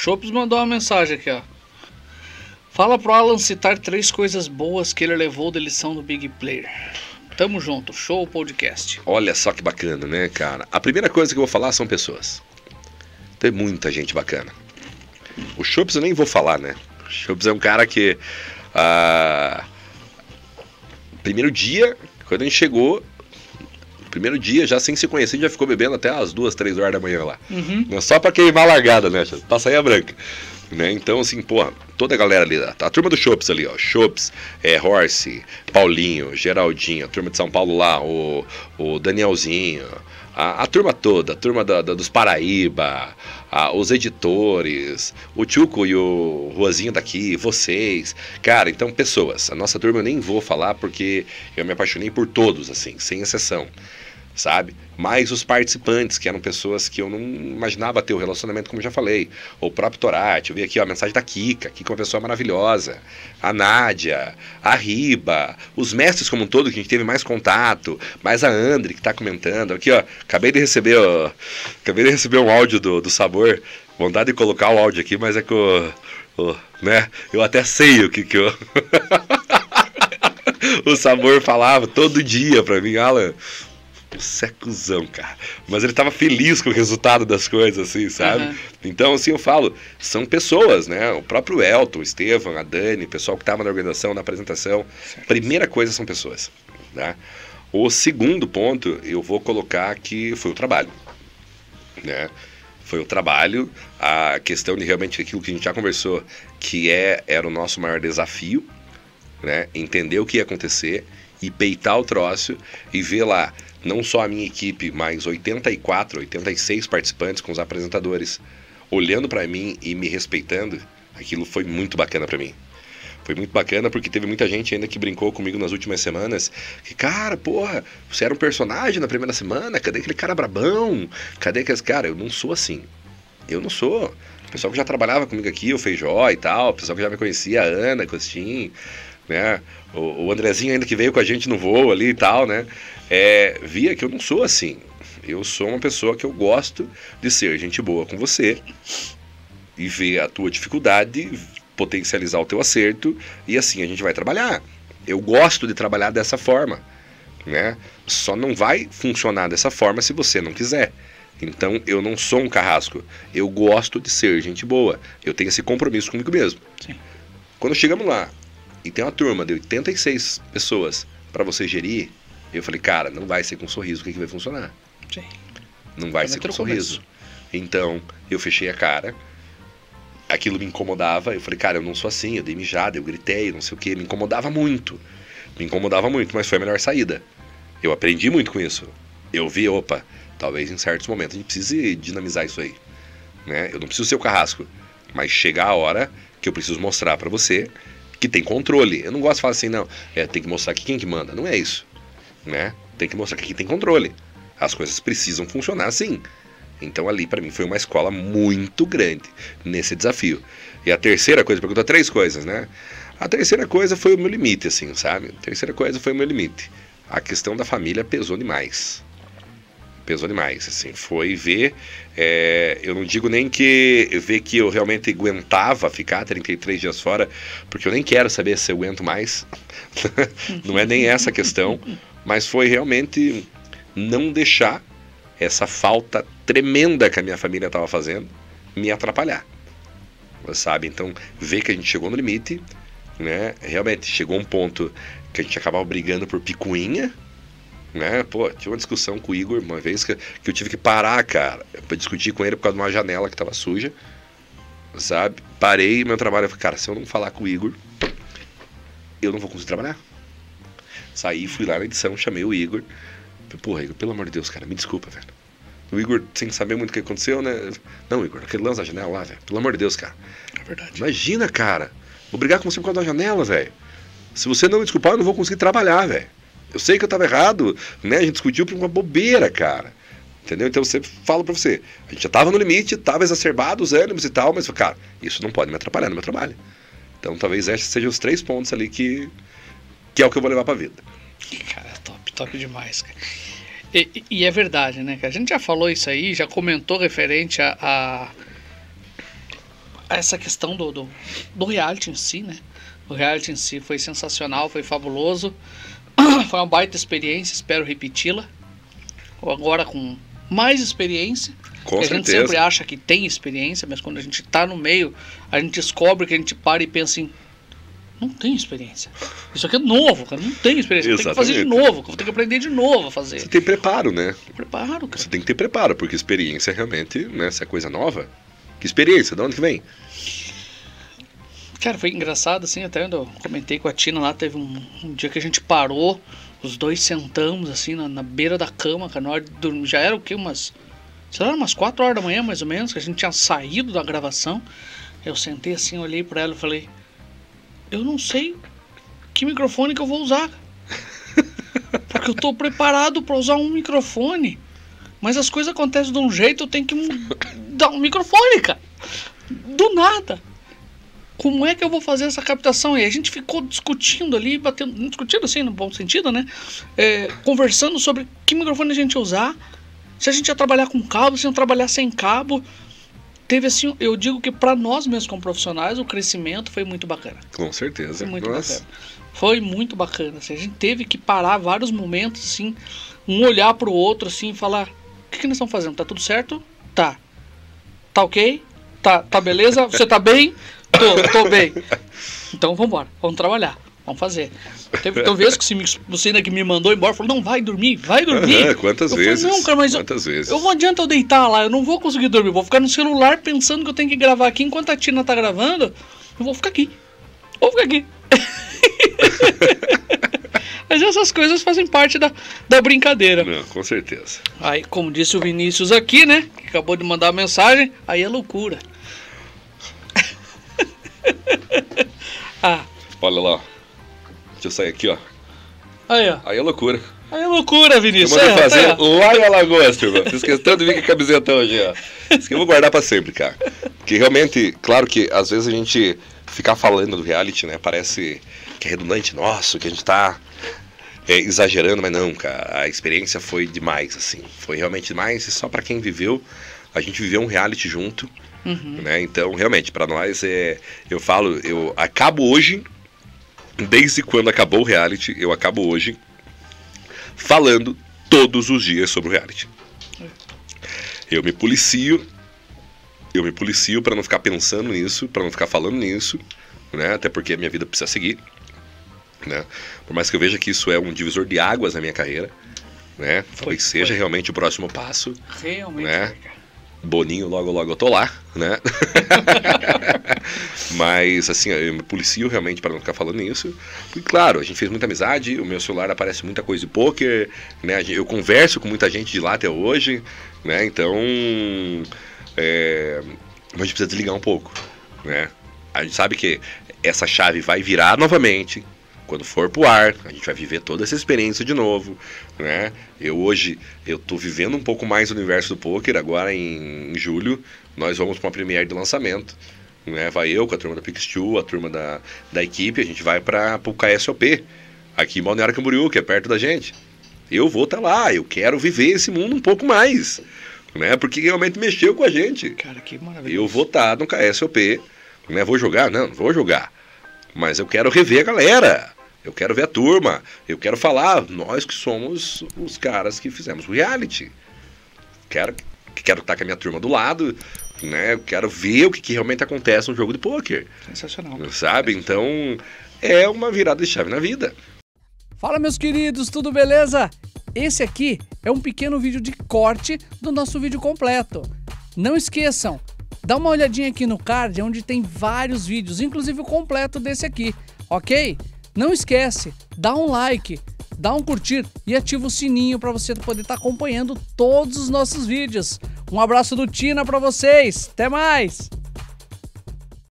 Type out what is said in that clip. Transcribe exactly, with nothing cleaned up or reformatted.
Chopes mandou uma mensagem aqui, ó. Fala pro Alan citar três coisas boas que ele levou da lição do Big Player. Tamo junto, show podcast. Olha só que bacana, né, cara? A primeira coisa que eu vou falar são pessoas. Tem muita gente bacana. O Chopes eu nem vou falar, né? O Chopes é um cara que... Ah, primeiro dia, quando a gente chegou... Primeiro dia, já sem se conhecer, a gente já ficou bebendo até as duas, três horas da manhã lá. Uhum. Só pra queimar a largada, né? Pra sair a branca. Né? Então, assim, porra, toda a galera ali, a, a turma do Chopes ali, ó. Chopes, é, Horse, Paulinho, Geraldinho, a turma de São Paulo lá, o, o Danielzinho, a, a turma toda, a turma da, da, dos Paraíba, a, os editores, o Tchuco e o Ruazinho daqui, vocês. Cara, então, pessoas. A nossa turma eu nem vou falar porque eu me apaixonei por todos, assim, sem exceção. Sabe? Mas os participantes, que eram pessoas que eu não imaginava ter o relacionamento, como eu já falei. O próprio Torati, eu vi aqui ó, a mensagem da Kika, Kika é uma pessoa maravilhosa. A Nádia, a Riba, os mestres como um todo, que a gente teve mais contato, mais a Andri, que está comentando. Aqui, ó, acabei de receber, ó, acabei de receber um áudio do, do Sabor. Vontade de colocar o áudio aqui, mas é que o, o, né, eu até sei o que que eu... o Sabor falava todo dia pra mim, Alan... Você é cuzão, cara. Mas ele tava feliz com o resultado das coisas, assim, sabe? Uhum. Então, assim, eu falo, são pessoas, né? O próprio Elton, o Estevam, a Dani, o pessoal que tava na organização, na apresentação. Certo. Primeira coisa são pessoas, né? O segundo ponto, eu vou colocar que foi o trabalho, né? Foi o trabalho, a questão de realmente aquilo que a gente já conversou, que é, era o nosso maior desafio, né? Entender o que ia acontecer e peitar o troço e ver lá, não só a minha equipe, mas oitenta e quatro, oitenta e seis participantes com os apresentadores olhando para mim e me respeitando. Aquilo foi muito bacana para mim. Foi muito bacana porque teve muita gente ainda que brincou comigo nas últimas semanas. Que, cara, porra, você era um personagem na primeira semana? Cadê aquele cara brabão? Cadê aqueles... Cara, eu não sou assim. Eu não sou. O pessoal que já trabalhava comigo aqui, o Feijó e tal, o pessoal que já me conhecia, a Ana, Costin, né? O, o Andrezinho ainda que veio com a gente no voo ali e tal, né? É, via que eu não sou assim. Eu sou uma pessoa que eu gosto de ser gente boa com você e ver a tua dificuldade, potencializar o teu acerto e assim a gente vai trabalhar. Eu gosto de trabalhar dessa forma, né? Só não vai funcionar dessa forma se você não quiser. Então eu não sou um carrasco. Eu gosto de ser gente boa. Eu tenho esse compromisso comigo mesmo. Sim. Quando chegamos lá e tem uma turma de oitenta e seis pessoas para você gerir, eu falei, cara, não vai ser com um sorriso que, que vai funcionar. Sim. Não vai ser com um sorriso. Então, eu fechei a cara, aquilo me incomodava, eu falei, cara, eu não sou assim, eu dei mijada, eu gritei, não sei o que, me incomodava muito. Me incomodava muito, mas foi a melhor saída. Eu aprendi muito com isso. Eu vi, opa, talvez em certos momentos a gente precise dinamizar isso aí. Né? Eu não preciso ser o carrasco, mas chega a hora que eu preciso mostrar pra você que tem controle. Eu não gosto de falar assim, não, é, tem que mostrar que quem que manda. Não é isso. Né? Tem que mostrar que aqui tem controle. As coisas precisam funcionar assim. Então ali para mim foi uma escola muito grande nesse desafio. E a terceira coisa, perguntou três coisas, né? A terceira coisa foi o meu limite, assim, sabe? A terceira coisa foi o meu limite. A questão da família pesou demais. Pesou demais, assim, foi ver, é, eu não digo nem que ver que eu realmente aguentava ficar trinta e três dias fora, porque eu nem quero saber se eu aguento mais. Não é nem essa a questão. Mas foi realmente não deixar essa falta tremenda que a minha família estava fazendo me atrapalhar. Sabe? Então, ver que a gente chegou no limite, né? Realmente chegou um ponto que a gente acabava brigando por picuinha, né? Pô, tive uma discussão com o Igor uma vez que, que eu tive que parar, cara, para discutir com ele por causa de uma janela que estava suja, sabe? Parei meu trabalho e falei, cara, se eu não falar com o Igor, eu não vou conseguir trabalhar. Saí, fui lá na edição, chamei o Igor. Falei, porra, Igor, pelo amor de Deus, cara, me desculpa, velho. O Igor, sem saber muito o que aconteceu, né? Não, Igor, aquele lance da janela lá, velho. Pelo amor de Deus, cara. É verdade. Imagina, cara. Vou brigar com você por causa da janela, velho. Se você não me desculpar, eu não vou conseguir trabalhar, velho. Eu sei que eu tava errado, né? A gente discutiu por uma bobeira, cara. Entendeu? Então você fala pra você. A gente já tava no limite, tava exacerbado os ânimos e tal, mas, cara, isso não pode me atrapalhar no meu trabalho. Então talvez esses sejam os três pontos ali que... que é o que eu vou levar pra vida. Cara, top, top demais, cara. E, e é verdade, né, cara? A gente já falou isso aí, já comentou referente a, a, essa questão do, do, do reality em si, né? O reality em si foi sensacional, foi fabuloso. Foi uma baita experiência, espero repeti-la. Agora com mais experiência. Com a certeza. gente sempre acha que tem experiência, mas quando a gente tá no meio, a gente descobre que a gente para e pensa em... Não tem experiência. Isso aqui é novo, cara. Não tem experiência. Eu tenho que fazer de novo. Vou ter que aprender de novo a fazer. Você tem preparo, né? Preparo, cara. Você tem que ter preparo, porque experiência realmente, né? Se é coisa nova. Que experiência? De onde que vem? Cara, foi engraçado, assim, até eu comentei com a Tina lá, teve um, um dia que a gente parou, os dois sentamos, assim, na, na beira da cama, cara, na hora de dormir. Já era o quê? Umas, sei lá, umas quatro horas da manhã, mais ou menos, que a gente tinha saído da gravação. Eu sentei assim, olhei pra ela e falei, eu não sei que microfone que eu vou usar. Porque eu tô preparado pra usar um microfone, mas as coisas acontecem de um jeito, eu tenho que mudar um microfone, cara. Do nada. Como é que eu vou fazer essa captação? E a gente ficou discutindo ali, batendo, discutindo assim, no bom sentido, né? É, conversando sobre que microfone a gente ia usar, se a gente ia trabalhar com cabo, se ia trabalhar sem cabo. Teve assim, eu digo que para nós mesmos como profissionais, o crescimento foi muito bacana. Com certeza. Foi muito Nossa. bacana. Foi muito bacana. Assim, a gente teve que parar vários momentos, assim, um olhar pro outro, assim, e falar, o que, que nós estamos fazendo? Tá tudo certo? Tá. Tá ok? Tá, tá beleza? Você tá bem? Tô, tô bem. Então vamos embora, vamos trabalhar, vamos fazer. Teve uma vez que você ainda que me mandou embora, falou, não, vai dormir, vai dormir. Uhum, quantas eu vezes? Falei, não, cara, mas quantas eu, vezes? eu não adianta eu deitar lá, eu não vou conseguir dormir, vou ficar no celular pensando que eu tenho que gravar aqui, enquanto a Tina tá gravando, eu vou ficar aqui, vou ficar aqui. Mas essas coisas fazem parte da, da brincadeira. Não, com certeza. Aí, como disse o Vinícius aqui, né, que acabou de mandar a mensagem, aí é loucura. Ah. Olha lá, ó. Deixa eu sair aqui, ó. Aí, ó. Aí é loucura. Aí é loucura, Vinícius. Eu mandei é, fazer é. lá em Alagoas, turma. Fiz questão de vir com a camiseta hoje, ó. Isso que eu vou guardar pra sempre, cara. Porque realmente, claro que às vezes a gente ficar falando do reality, né, parece que é redundante, nossa, que a gente tá é, exagerando, mas não, cara. A experiência foi demais, assim. Foi realmente demais e só pra quem viveu, a gente viveu um reality junto. Uhum. Né? Então, realmente, para nós, é, eu falo, eu acabo hoje, desde quando acabou o reality, eu acabo hoje falando todos os dias sobre o reality. Eu me policio, eu me policio para não ficar pensando nisso, para não ficar falando nisso, né? Até porque a minha vida precisa seguir, né? Por mais que eu veja que isso é um divisor de águas na minha carreira, né? Talvez seja foi. realmente o próximo passo, realmente, né? Boninho, logo, logo eu tô lá, né? Mas, assim, eu me policio realmente para não ficar falando isso. E, claro, a gente fez muita amizade, o meu celular aparece muita coisa de pôquer, né? Eu converso com muita gente de lá até hoje, né? Então, é, a gente precisa desligar um pouco, né? A gente sabe que essa chave vai virar novamente. Quando for pro ar, a gente vai viver toda essa experiência de novo, né? Eu hoje, eu tô vivendo um pouco mais o universo do poker. Agora em, em julho, nós vamos para uma premiere de lançamento, né? Vai eu com a turma da Pixtu, a turma da, da equipe, a gente vai para o K S O P, aqui em Balneário Camboriú, que é perto da gente. Eu vou estar tá lá, eu quero viver esse mundo um pouco mais, né? Porque realmente mexeu com a gente. Cara, que maravilha. Eu vou estar tá no K S O P, né? Vou jogar? Não, não vou jogar. Mas eu quero rever a galera. Eu quero ver a turma, eu quero falar, nós que somos os caras que fizemos o reality. Quero, quero estar com a minha turma do lado, né? Eu quero ver o que, que realmente acontece no jogo de pôquer. Sensacional. Sabe? Então, é uma virada de chave na vida. Fala, meus queridos, tudo beleza? Esse aqui é um pequeno vídeo de corte do nosso vídeo completo. Não esqueçam, dá uma olhadinha aqui no card, onde tem vários vídeos, inclusive o completo desse aqui, ok? Não esquece, dá um like, dá um curtir e ativa o sininho para você poder estar acompanhando todos os nossos vídeos. Um abraço do Tina para vocês, até mais!